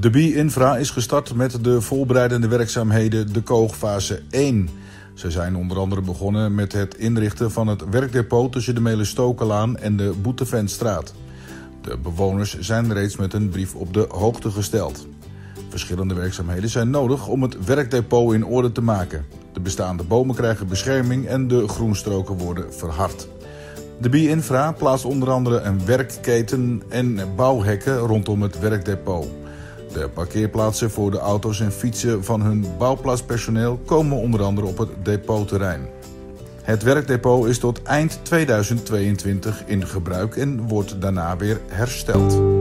De BI-Infra is gestart met de voorbereidende werkzaamheden de Koog fase 1. Ze zijn onder andere begonnen met het inrichten van het werkdepot tussen de Melenstokenlaan en de Boeteventstraat. De bewoners zijn reeds met een brief op de hoogte gesteld. Verschillende werkzaamheden zijn nodig om het werkdepot in orde te maken. De bestaande bomen krijgen bescherming en de groenstroken worden verhard. De BI-Infra plaatst onder andere een werkketen en bouwhekken rondom het werkdepot. De parkeerplaatsen voor de auto's en fietsen van hun bouwplaatspersoneel komen onder andere op het depotterrein. Het werkdepot is tot eind 2022 in gebruik en wordt daarna weer hersteld.